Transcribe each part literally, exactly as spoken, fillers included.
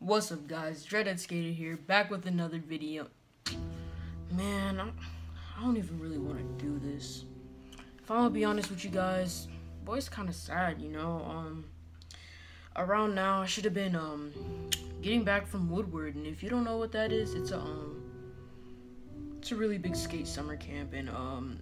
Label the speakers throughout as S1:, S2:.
S1: What's up, guys? Dreadhead Skater here, back with another video. Man, I'm, I don't even really want to do this. If I'm gonna be honest with you guys, boy, it's kind of sad, you know. Um, around now, I should have been um getting back from Woodward, and if you don't know what that is, it's a um, it's a really big skate summer camp, and um,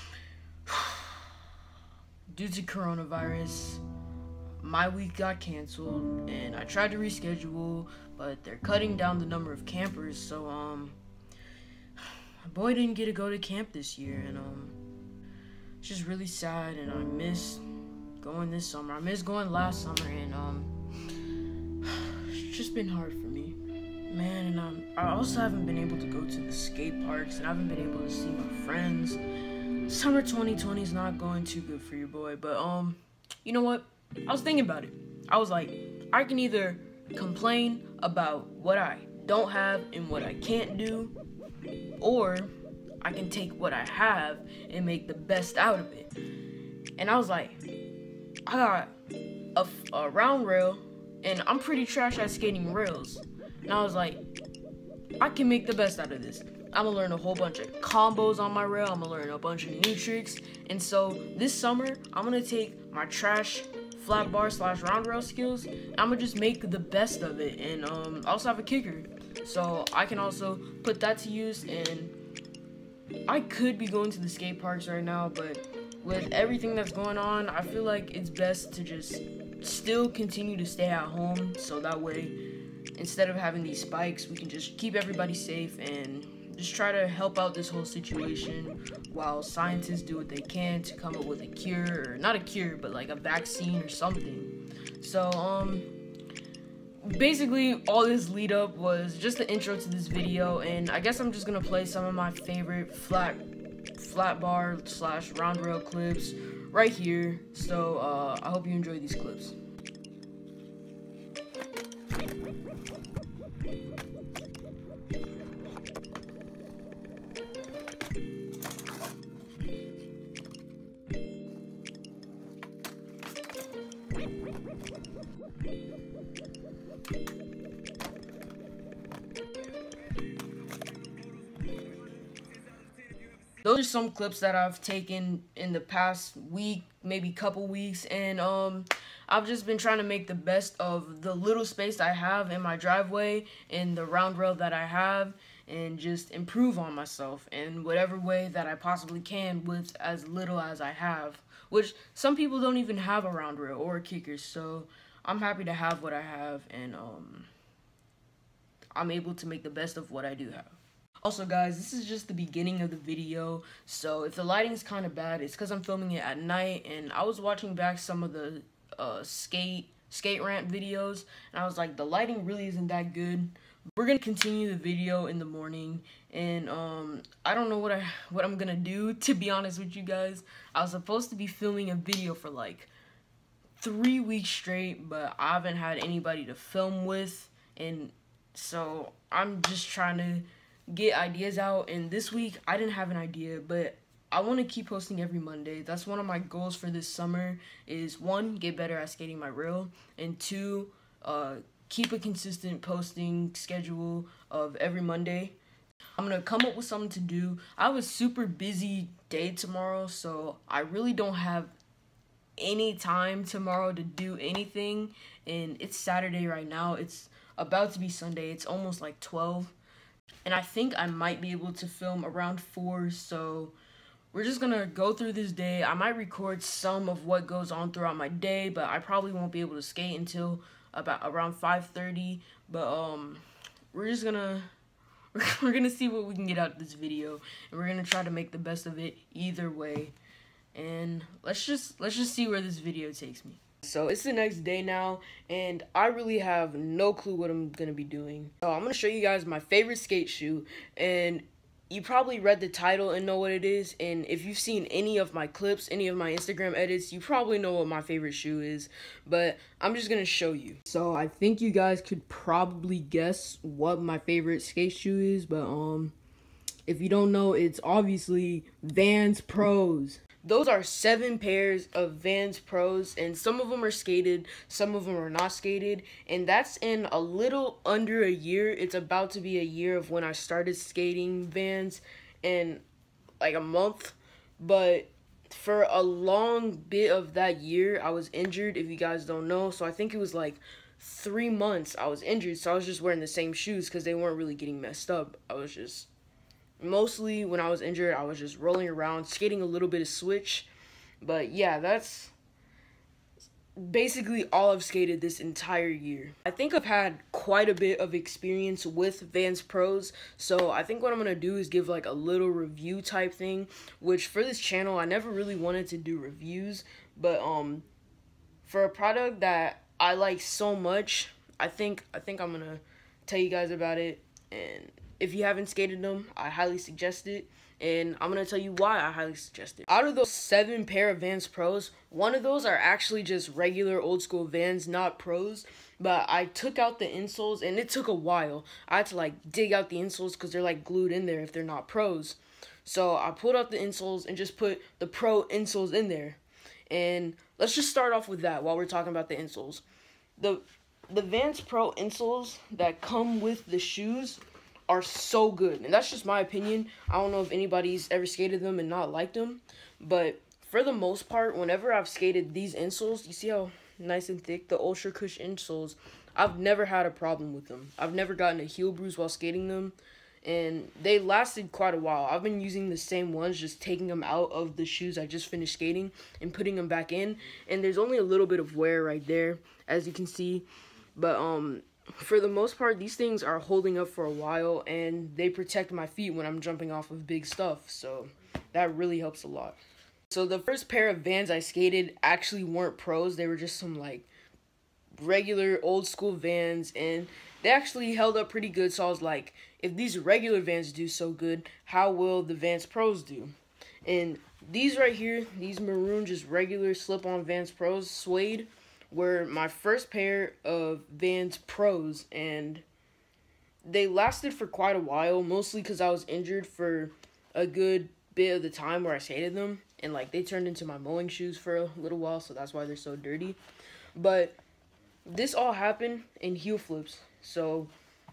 S1: due to coronavirus, my week got canceled, and I tried to reschedule, but they're cutting down the number of campers, so um my boy didn't get to go to camp this year, and um it's just really sad, and I miss going this summer. I miss going last summer, and um it's just been hard for me, man. And um, I also haven't been able to go to the skate parks, and I haven't been able to see my friends. Summer twenty twenty is not going too good for your boy, but um you know what? I was thinking about it. I was like, I can either complain about what I don't have and what I can't do, or I can take what I have and make the best out of it. And I was like, I got a, a round rail, and I'm pretty trash at skating rails. And I was like, I can make the best out of this. I'm gonna learn a whole bunch of combos on my rail. I'm gonna learn a bunch of new tricks. And so this summer, I'm gonna take my trash flat bar slash round rail skills, I'm gonna just make the best of it. And um, I also have a kicker, so I can also put that to use. And I could be going to the skate parks right now, but with everything that's going on, I feel like it's best to just still continue to stay at home, so that way, instead of having these spikes, we can just keep everybody safe and just try to help out this whole situation while scientists do what they can to come up with a cure, or not a cure, but like a vaccine or something. So, um, basically all this lead up was just the intro to this video, and I guess I'm just gonna play some of my favorite flat, flat bar slash round rail clips right here. So, uh, I hope you enjoy these clips. Those are some clips that I've taken in the past week, maybe couple weeks, and um, I've just been trying to make the best of the little space I have in my driveway and the round rail that I have, and just improve on myself in whatever way that I possibly can with as little as I have, which some people don't even have a round rail or a kicker, so I'm happy to have what I have, and um, I'm able to make the best of what I do have. Also, guys, this is just the beginning of the video, so if the lighting is kind of bad, it's because I'm filming it at night, and I was watching back some of the uh, skate skate rant videos, and I was like, the lighting really isn't that good. We're gonna continue the video in the morning, and um, I don't know what I what I'm gonna do, to be honest with you guys. I was supposed to be filming a video for like three weeks straight, but I haven't had anybody to film with, and so I'm just trying to get ideas out. And this week I didn't have an idea, but I want to keep posting every Monday. That's one of my goals for this summer, is one, get better at skating my rail, and two, uh, keep a consistent posting schedule of every Monday. I'm gonna come up with something to do. I have a super busy day tomorrow, so I really don't have any time tomorrow to do anything, and it's Saturday right now. It's about to be Sunday. It's almost like twelve. And I think I might be able to film around four, so we're just gonna go through this day. I might record some of what goes on throughout my day, but I probably won't be able to skate until about around five thirty. But um, we're just gonna we're gonna see what we can get out of this video, and we're gonna try to make the best of it either way. And let's just let's just see where this video takes me. So it's the next day now, and I really have no clue what I'm gonna be doing. So I'm gonna show you guys my favorite skate shoe, and you probably read the title and know what it is, and if you've seen any of my clips, any of my Instagram edits, you probably know what my favorite shoe is, but I'm just gonna show you. So I think you guys could probably guess what my favorite skate shoe is, but um if you don't know, it's obviously Vans Pros. those are seven pairs of Vans Pros, and some of them are skated, some of them are not skated, and that's in a little under a year. It's about to be a year of when I started skating Vans, in like a month, but for a long bit of that year, I was injured, if you guys don't know, so I think it was like three months I was injured, so I was just wearing the same shoes because they weren't really getting messed up. I was just, mostly when I was injured, I was just rolling around, skating a little bit of switch, but yeah, that's basically all I've skated this entire year. I think I've had quite a bit of experience with Vans Pros, so I think what I'm gonna do is give like a little review type thing, which for this channel I never really wanted to do reviews, but um for a product that I like so much, I think I think I'm gonna tell you guys about it, and if you haven't skated them, I highly suggest it. And I'm going to tell you why I highly suggest it. Out of those seven pair of Vans Pros, one of those are actually just regular old school Vans, not Pros. But I took out the insoles, and it took a while. I had to, like, dig out the insoles because they're, like, glued in there if they're not Pros. So I pulled out the insoles and just put the Pro insoles in there. And let's just start off with that while we're talking about the insoles. The, the Vans Pro insoles that come with the shoes are so good, and that's just my opinion. I don't know if anybody's ever skated them and not liked them, but for the most part, whenever I've skated these insoles, you see how nice and thick the Ultra Cush insoles, I've never had a problem with them. I've never gotten a heel bruise while skating them, and they lasted quite a while. I've been using the same ones, just taking them out of the shoes I just finished skating and putting them back in, and there's only a little bit of wear right there, as you can see, but um for the most part, these things are holding up for a while, and they protect my feet when I'm jumping off of big stuff, so that really helps a lot. So the first pair of Vans I skated actually weren't Pros. They were just some, like, regular old school Vans, and they actually held up pretty good, so I was like, if these regular Vans do so good, how will the Vans Pros do? And these right here, these maroon, just regular slip-on Vans Pros, suede, were my first pair of Vans Pros, and they lasted for quite a while, mostly because I was injured for a good bit of the time where I skated them, and like they turned into my mowing shoes for a little while, so that's why they're so dirty. But this all happened in heel flips, so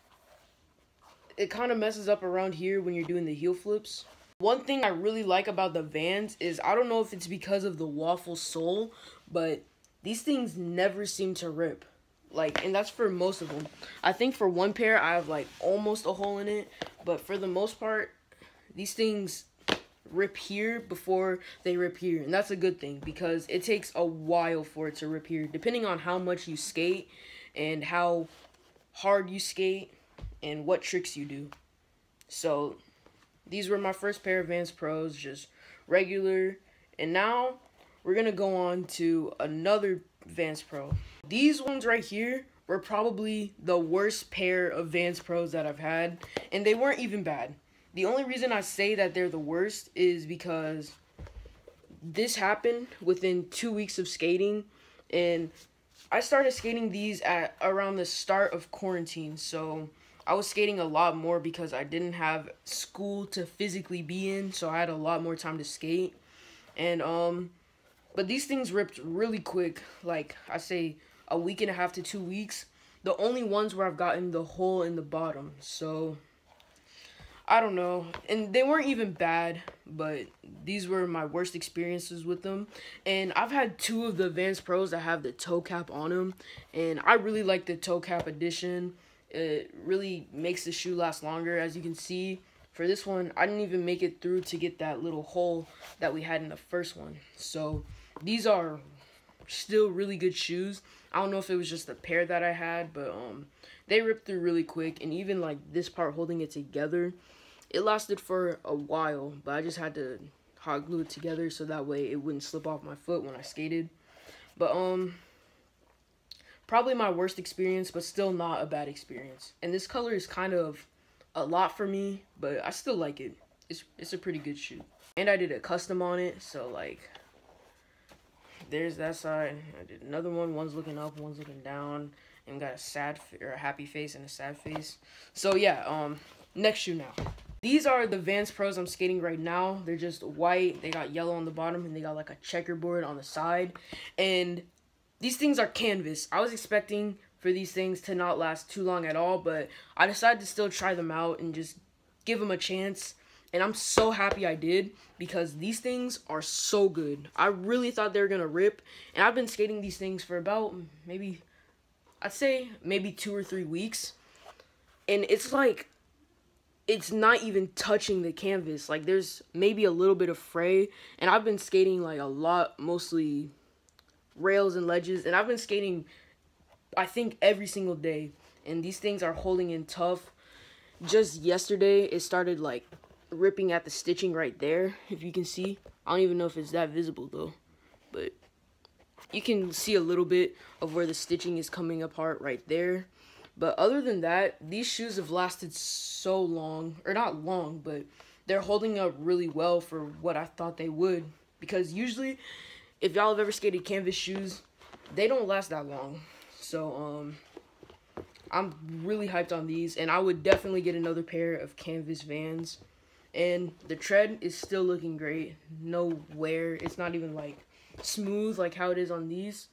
S1: it kind of messes up around here when you're doing the heel flips. One thing I really like about the Vans is, I don't know if it's because of the waffle sole, but these things never seem to rip, like, and that's for most of them. I think for one pair, I have, like, almost a hole in it, but for the most part, these things rip here before they rip here, and that's a good thing, because it takes a while for it to rip here, depending on how much you skate, and how hard you skate, and what tricks you do. So, these were my first pair of Vans Pros, just regular, and now we're going to go on to another Vans Pro. These ones right here were probably the worst pair of Vans Pros that I've had, and they weren't even bad. The only reason I say that they're the worst is because this happened within two weeks of skating, and I started skating these at around the start of quarantine, so I was skating a lot more because I didn't have school to physically be in, so I had a lot more time to skate, and um... but these things ripped really quick, like I say a week and a half to two weeks. The only ones where I've gotten the hole in the bottom, so I don't know. And they weren't even bad, but these were my worst experiences with them. And I've had two of the Vans Pros that have the toe cap on them, and I really like the toe cap edition. It really makes the shoe last longer, as you can see. For this one, I didn't even make it through to get that little hole that we had in the first one, so these are still really good shoes. I don't know if it was just the pair that I had, but um, they ripped through really quick. And even like this part holding it together, it lasted for a while. But I just had to hot glue it together so that way it wouldn't slip off my foot when I skated. But um, probably my worst experience, but still not a bad experience. And this color is kind of a lot for me, but I still like it. It's it's a pretty good shoe. And I did a custom on it, so like, there's that side. I did another one. One's looking up, one's looking down, and got a sad or a happy face and a sad face. So yeah, um, next shoe now. These are the Vans Pros I'm skating right now. They're just white. They got yellow on the bottom, and they got like a checkerboard on the side. And these things are canvas. I was expecting for these things to not last too long at all, but I decided to still try them out and just give them a chance. And I'm so happy I did, because these things are so good. I really thought they were gonna rip, and I've been skating these things for about maybe, I'd say maybe two or three weeks. And it's like, it's not even touching the canvas. Like, there's maybe a little bit of fray, and I've been skating like a lot, mostly rails and ledges, and I've been skating, I think, every single day, and these things are holding in tough. Just yesterday, it started like ripping at the stitching right there, if you can see. I don't even know if it's that visible though, but you can see a little bit of where the stitching is coming apart right there. But other than that, these shoes have lasted so long, or not long, but they're holding up really well for what I thought they would. Because usually, if y'all have ever skated canvas shoes, they don't last that long. So, um, I'm really hyped on these, and I would definitely get another pair of canvas Vans. And the tread is still looking great. No wear. It's not even like smooth like how it is on these.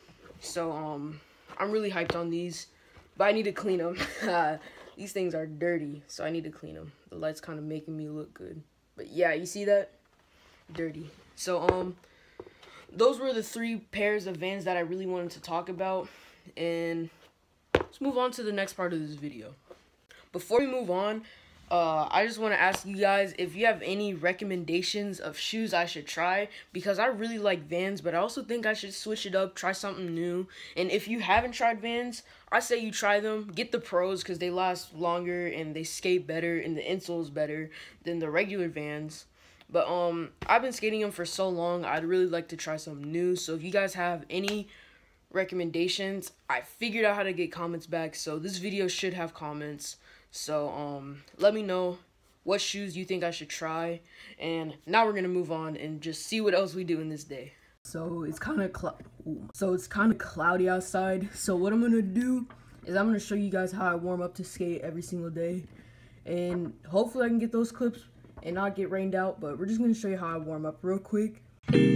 S1: So um I'm really hyped on these, but I need to clean them. These things are dirty, so I need to clean them. The light's kind of making me look good, but yeah, you see that? Dirty. So um those were the three pairs of Vans that I really wanted to talk about, and let's move on to the next part of this video. Before we move on, Uh, I just want to ask you guys if you have any recommendations of shoes I should try, because I really like Vans, but I also think I should switch it up, try something new. And if you haven't tried Vans, I say you try them. Get the Pros, because they last longer and they skate better, and the insole is better than the regular Vans. But um, I've been skating them for so long, I'd really like to try something new. So if you guys have any recommendations, I figured out how to get comments back, so this video should have comments. So, um, let me know what shoes you think I should try. And now we're going to move on and just see what else we do in this day. So, it's kind of so it's kind of cloudy outside. So, what I'm going to do is I'm going to show you guys how I warm up to skate every single day. And hopefully I can get those clips and not get rained out. But we're just going to show you how I warm up real quick.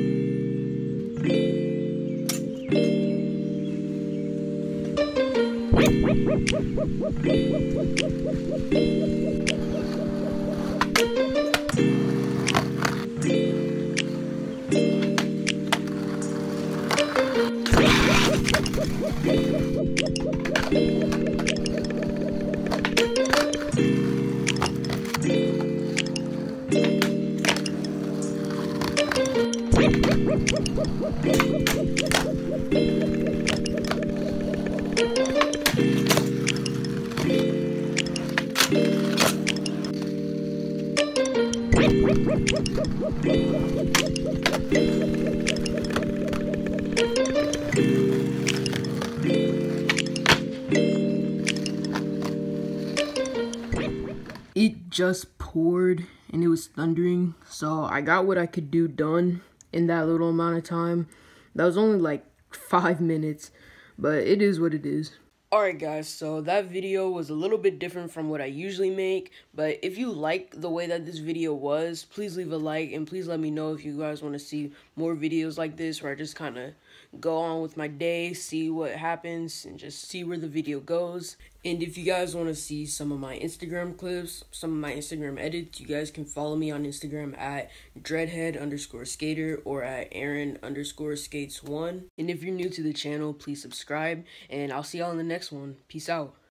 S1: It just poured and it was thundering, so I got what I could do done in that little amount of time. That was only like five minutes, but it is what it is. Alright guys, so that video was a little bit different from what I usually make, but if you like the way that this video was, please leave a like, and please let me know if you guys want to see more videos like this where I just kind of go on with my day, see what happens, and just see where the video goes. And if you guys want to see some of my Instagram clips, some of my Instagram edits, you guys can follow me on Instagram at dreadhead underscore skater or at Aaron underscore skates one. And if you're new to the channel, please subscribe, and I'll see y'all in the next one. Peace out.